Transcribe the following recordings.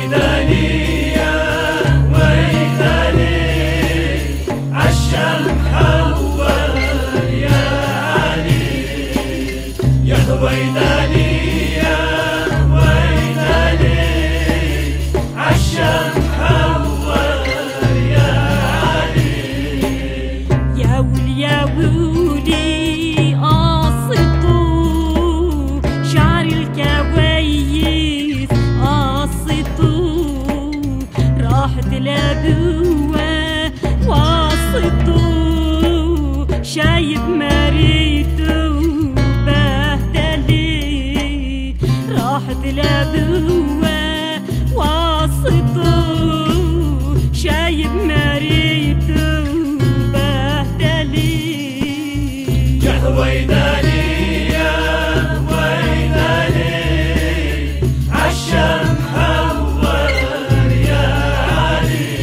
ويداني يا ويداني عالشام حول يا علي يا ويداني يا ويداني عالشام حول يا علي يا ولي يا ولي قاصطوا شعر الكويس قاصطوا راحت الابوه واسطوا شايب مريته بهدلي راحت الابوه واسطوا شايب مريته بهدلي يا ويداني يا ويداني عالشام حول يا علي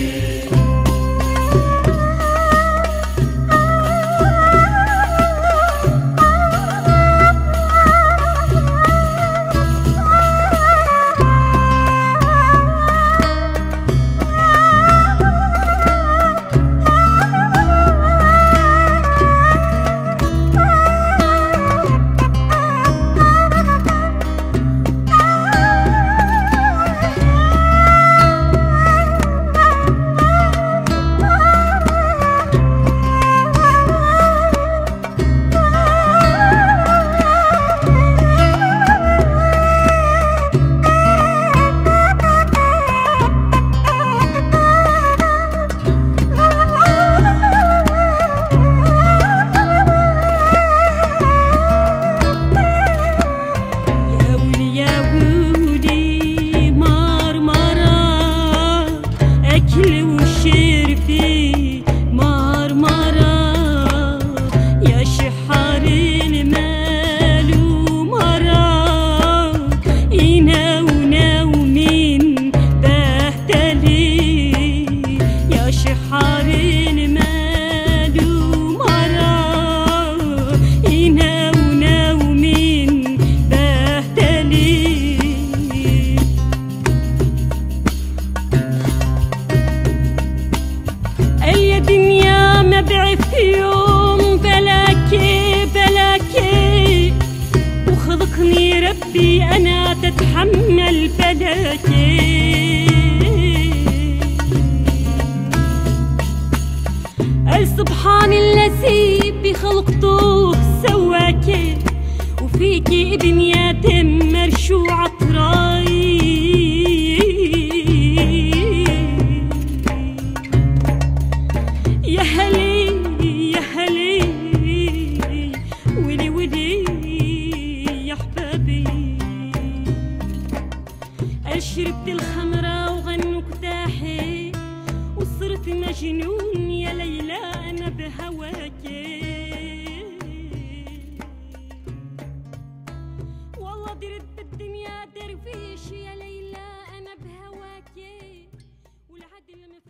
بعث يوم بلاكي بلاكي وخلقني ربي أنا تتحمل بلاكي سبحان الذي بخلقته سواكي وفيكي ابن يتم مرشوع طراي يا هلي يا هلي ولي ولي يا حبابي شربت الخمرة وغنوا كتاحي وصرت مجنون يا ليلى أنا بهواكي والله درت بالدنيا درفيش يا ليلى أنا بهواكي والعدل